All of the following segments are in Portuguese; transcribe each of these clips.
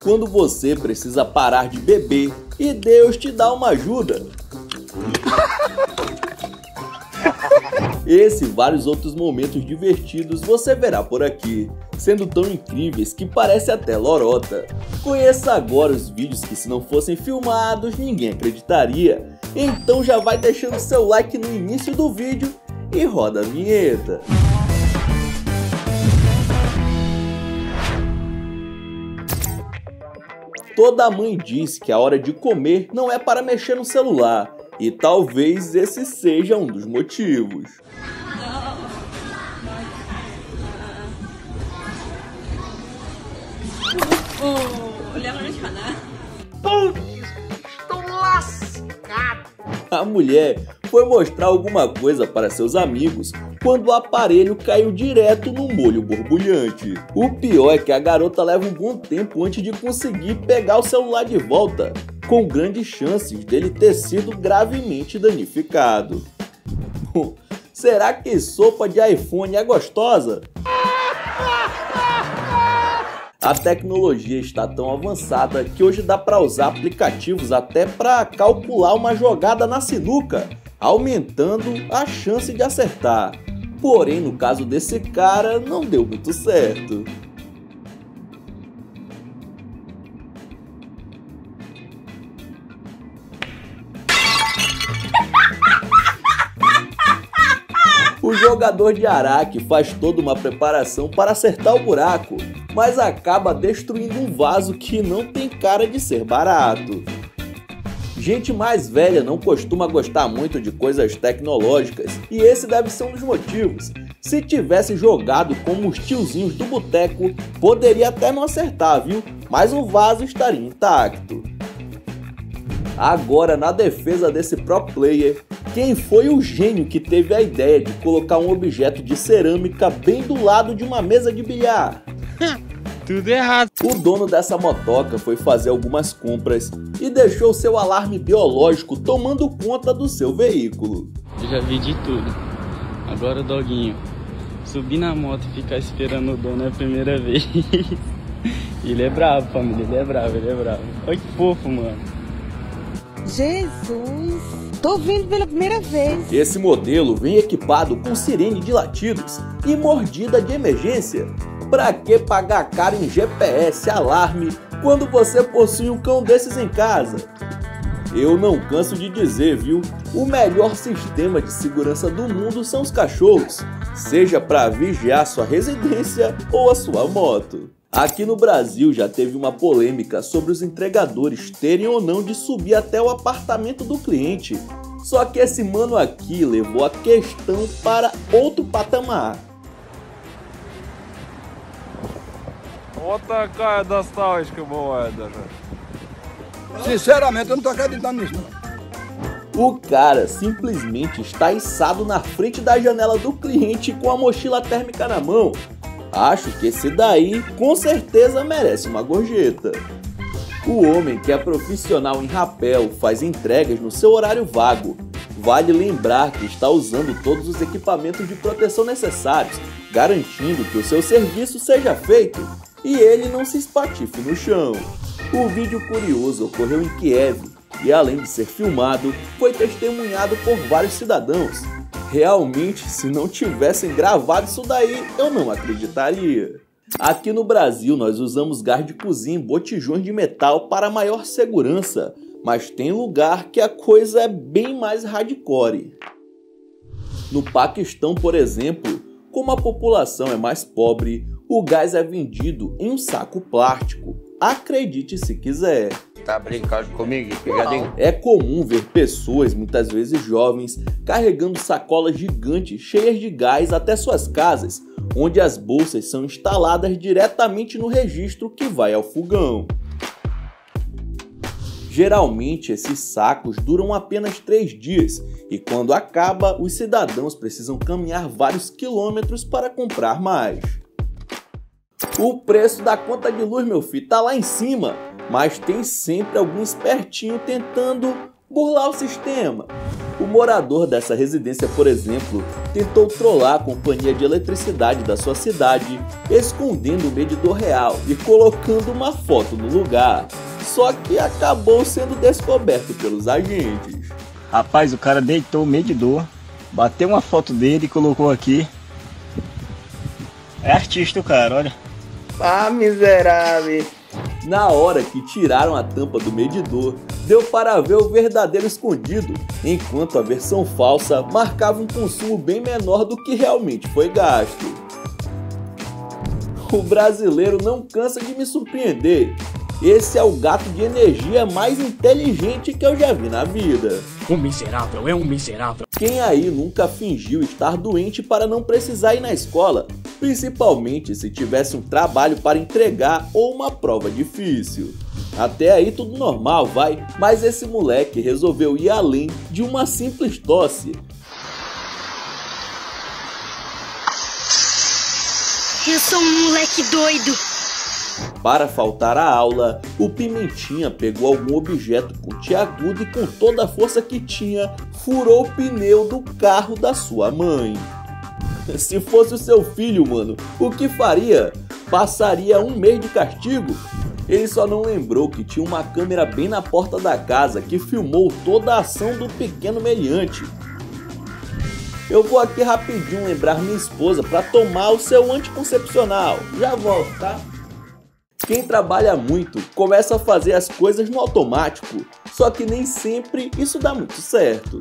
quando você precisa parar de beber e Deus te dá uma ajuda. Esse e vários outros momentos divertidos você verá por aqui, sendo tão incríveis que parece até lorota. Conheça agora os vídeos que, se não fossem filmados, ninguém acreditaria. Então já vai deixando seu like no início do vídeo e roda a vinheta. Toda mãe diz que a hora de comer não é para mexer no celular, e talvez esse seja um dos motivos. Estou lascado. A mulher foi mostrar alguma coisa para seus amigos quando o aparelho caiu direto no molho borbulhante. O pior é que a garota leva um bom tempo antes de conseguir pegar o celular de volta, com grandes chances dele ter sido gravemente danificado. Será que sopa de iPhone é gostosa? A tecnologia está tão avançada que hoje dá para usar aplicativos até para calcular uma jogada na sinuca, aumentando a chance de acertar. Porém, no caso desse cara, não deu muito certo. O jogador de Araque faz toda uma preparação para acertar o buraco, mas acaba destruindo um vaso que não tem cara de ser barato. Gente mais velha não costuma gostar muito de coisas tecnológicas, e esse deve ser um dos motivos. Se tivesse jogado como os tiozinhos do boteco, poderia até não acertar, viu? Mas o vaso estaria intacto. Agora, na defesa desse pro player, quem foi o gênio que teve a ideia de colocar um objeto de cerâmica bem do lado de uma mesa de bilhar? Tudo errado. O dono dessa motoca foi fazer algumas compras e deixou seu alarme biológico tomando conta do seu veículo. Eu já vi de tudo. Agora o doguinho. Subir na moto e ficar esperando o dono é a primeira vez. Ele é bravo, família. Ele é bravo. Olha que fofo, mano. Jesus, tô vindo pela primeira vez. Esse modelo vem equipado com sirene de latidos e mordida de emergência. Pra que pagar caro em GPS, alarme, quando você possui um cão desses em casa? Eu não canso de dizer, viu? O melhor sistema de segurança do mundo são os cachorros, seja para vigiar sua residência ou a sua moto. Aqui no Brasil já teve uma polêmica sobre os entregadores terem ou não de subir até o apartamento do cliente. Só que esse mano aqui levou a questão para outro patamar. Вот такая доставочка бывает даже. Sinceramente, eu não tô acreditando nisso. O cara simplesmente está içado na frente da janela do cliente com a mochila térmica na mão. Acho que esse daí com certeza merece uma gorjeta. O homem que é profissional em rapel faz entregas no seu horário vago. Vale lembrar que está usando todos os equipamentos de proteção necessários, garantindo que o seu serviço seja feito e ele não se espatife no chão. O vídeo curioso ocorreu em Kiev e, além de ser filmado, foi testemunhado por vários cidadãos. Realmente, se não tivessem gravado isso daí, eu não acreditaria. Aqui no Brasil, nós usamos gás de cozinha em botijões de metal para maior segurança, mas tem lugar que a coisa é bem mais hardcore. No Paquistão, por exemplo, como a população é mais pobre, o gás é vendido em um saco plástico. Acredite se quiser. Tá brincando comigo, pegadinho? É comum ver pessoas, muitas vezes jovens, carregando sacolas gigantes cheias de gás até suas casas, onde as bolsas são instaladas diretamente no registro que vai ao fogão. Geralmente, esses sacos duram apenas 3 dias e, quando acaba, os cidadãos precisam caminhar vários quilômetros para comprar mais. O preço da conta de luz, meu filho, tá lá em cima, mas tem sempre algum espertinho tentando burlar o sistema. O morador dessa residência, por exemplo, tentou trollar a companhia de eletricidade da sua cidade, escondendo o medidor real e colocando uma foto no lugar. Só que acabou sendo descoberto pelos agentes. Rapaz, o cara deitou o medidor, bateu uma foto dele e colocou aqui. É artista o cara, olha. Ah, miserável. Na hora que tiraram a tampa do medidor, deu para ver o verdadeiro escondido, enquanto a versão falsa marcava um consumo bem menor do que realmente foi gasto. O brasileiro não cansa de me surpreender. Esse é o gato de energia mais inteligente que eu já vi na vida. Um miserável é um miserável. Quem aí nunca fingiu estar doente para não precisar ir na escola? Principalmente se tivesse um trabalho para entregar ou uma prova difícil. Até aí tudo normal, vai, mas esse moleque resolveu ir além de uma simples tosse. Eu sou um moleque doido. Para faltar à aula, o Pimentinha pegou algum objeto pontiagudo e com toda a força que tinha, furou o pneu do carro da sua mãe. Se fosse o seu filho, mano, o que faria? Passaria 1 mês de castigo? Ele só não lembrou que tinha uma câmera bem na porta da casa que filmou toda a ação do pequeno meliante. Eu vou aqui rapidinho lembrar minha esposa para tomar o seu anticoncepcional. Já volto, tá? Quem trabalha muito começa a fazer as coisas no automático, só que nem sempre isso dá muito certo.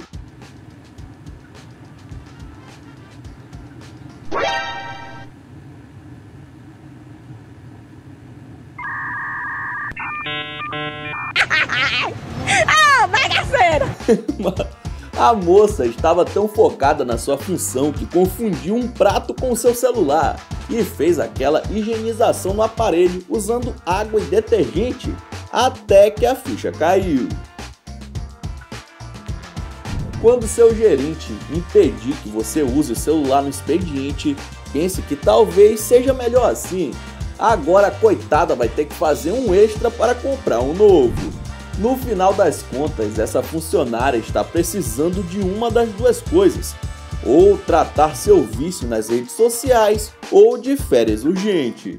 Ah, bagaceira! A moça estava tão focada na sua função que confundiu um prato com o seu celular e fez aquela higienização no aparelho usando água e detergente até que a ficha caiu. Quando seu gerente impedir que você use o celular no expediente, pense que talvez seja melhor assim. Agora a coitada vai ter que fazer um extra para comprar um novo. No final das contas, essa funcionária está precisando de uma das duas coisas: ou tratar seu vício nas redes sociais, ou de férias urgente.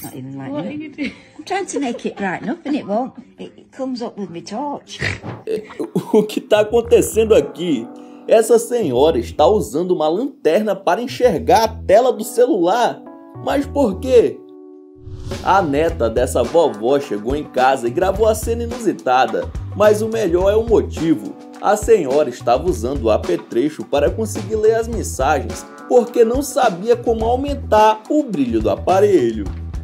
O que está acontecendo aqui? Essa senhora está usando uma lanterna para enxergar a tela do celular. Mas por quê? A neta dessa vovó chegou em casa e gravou a cena inusitada, mas o melhor é o motivo. A senhora estava usando o apetrecho para conseguir ler as mensagens, porque não sabia como aumentar o brilho do aparelho.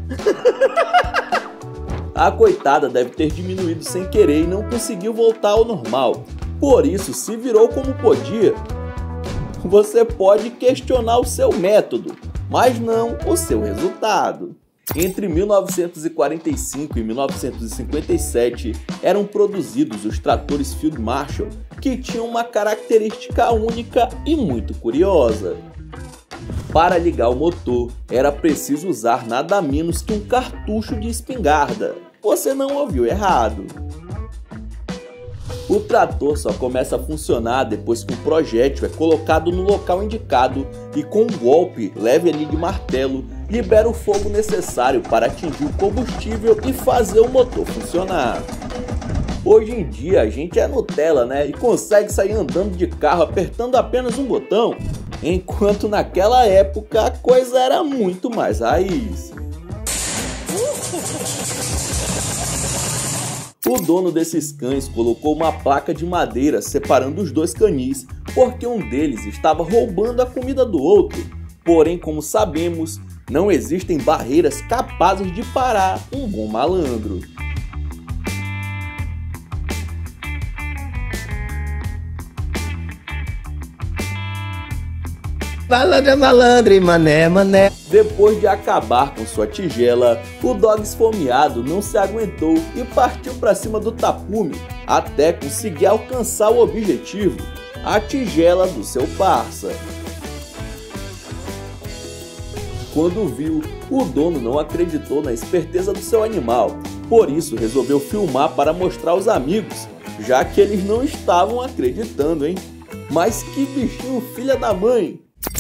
A coitada deve ter diminuído sem querer e não conseguiu voltar ao normal, por isso se virou como podia. Você pode questionar o seu método, mas não o seu resultado. Entre 1945 e 1957 eram produzidos os tratores Field Marshall, que tinham uma característica única e muito curiosa. Para ligar o motor, era preciso usar nada menos que um cartucho de espingarda. Você não ouviu errado. O trator só começa a funcionar depois que o projétil é colocado no local indicado e com um golpe leve ali de martelo, libera o fogo necessário para atingir o combustível e fazer o motor funcionar. Hoje em dia a gente é Nutella, né? E consegue sair andando de carro apertando apenas um botão, enquanto naquela época a coisa era muito mais raiz. O dono desses cães colocou uma placa de madeira separando os dois canis, porque um deles estava roubando a comida do outro. Porém, como sabemos, não existem barreiras capazes de parar um bom malandro. Malandro é malandro, mané, mané. Depois de acabar com sua tigela, o dog esfomeado não se aguentou e partiu para cima do tapume, até conseguir alcançar o objetivo, a tigela do seu parça. Quando viu, o dono não acreditou na esperteza do seu animal, por isso resolveu filmar para mostrar aos amigos, já que eles não estavam acreditando, hein? Mas que bichinho filha da mãe!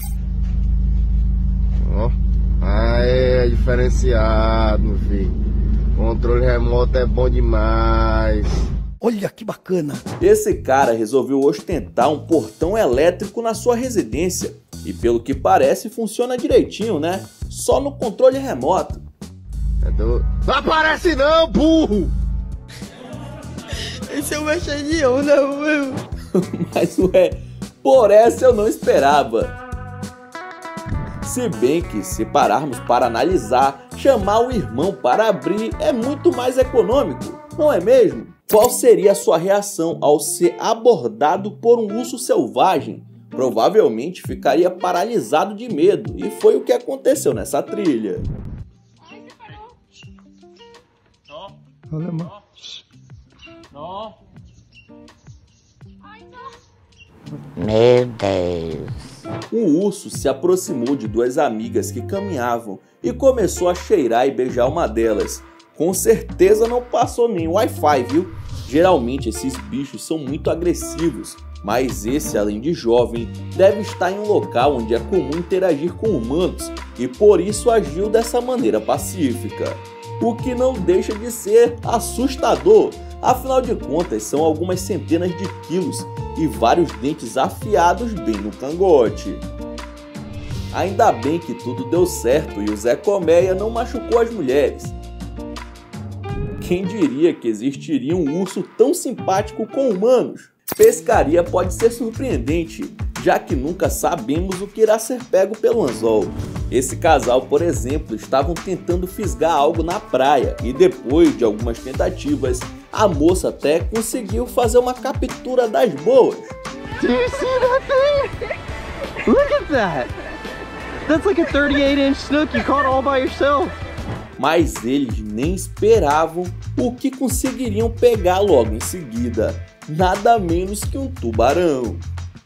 Ó, é diferenciado, meu filho. Controle remoto é bom demais. Olha que bacana! Esse cara resolveu ostentar um portão elétrico na sua residência. E pelo que parece funciona direitinho, né? Só no controle remoto. Não aparece não, burro! Esse é o mexerião, não, meu. Mas ué, por essa eu não esperava. Se bem que, se pararmos para analisar, chamar o irmão para abrir é muito mais econômico, não é mesmo? Qual seria a sua reação ao ser abordado por um urso selvagem? Provavelmente ficaria paralisado de medo, e foi o que aconteceu nessa trilha. Olha, mano. Meu Deus. Um urso se aproximou de duas amigas que caminhavam e começou a cheirar e beijar uma delas. Com certeza não passou nem Wi-Fi, viu? Geralmente esses bichos são muito agressivos, mas esse, além de jovem, deve estar em um local onde é comum interagir com humanos e por isso agiu dessa maneira pacífica. O que não deixa de ser assustador, afinal de contas são algumas centenas de quilos e vários dentes afiados bem no cangote. Ainda bem que tudo deu certo e o Zé Colmeia não machucou as mulheres. Quem diria que existiria um urso tão simpático com humanos? Pescaria pode ser surpreendente, já que nunca sabemos o que irá ser pego pelo anzol. Esse casal, por exemplo, estavam tentando fisgar algo na praia e depois de algumas tentativas, a moça até conseguiu fazer uma captura das boas. Do you see that thing? Look at that! That's like a 38-inch snook you caught all by yourself. Mas eles nem esperavam o que conseguiriam pegar logo em seguida. Nada menos que um tubarão.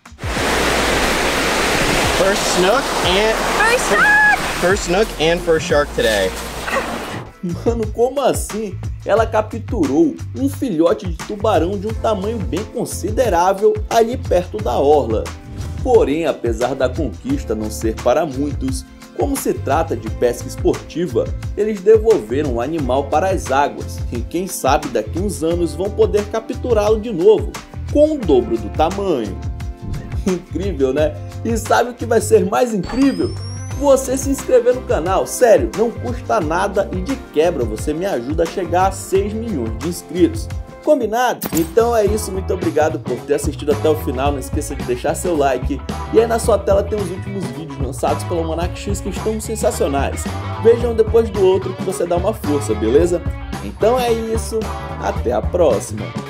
First snook and first shark today. Mano, como assim? Ela capturou um filhote de tubarão de um tamanho bem considerável ali perto da orla. Porém, apesar da conquista não ser para muitos, como se trata de pesca esportiva, eles devolveram o animal para as águas e quem sabe daqui uns anos vão poder capturá-lo de novo, com o dobro do tamanho. Incrível, né? E sabe o que vai ser mais incrível? Você se inscrever no canal, sério, não custa nada e de quebra você me ajuda a chegar a 6 milhões de inscritos. Combinado? Então é isso, muito obrigado por ter assistido até o final, não esqueça de deixar seu like. E aí na sua tela tem os últimos vídeos lançados pelo Almanac X que estão sensacionais. Vejam depois do outro que você dá uma força, beleza? Então é isso, até a próxima!